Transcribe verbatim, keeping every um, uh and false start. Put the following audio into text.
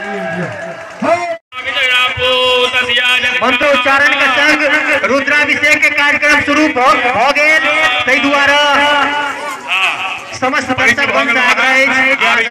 मंत्रोच्चारण का संग रुद्राभिषेक के कार्यक्रम शुरू हो गए तै द्वारा समस्त दर्शक बन जाए।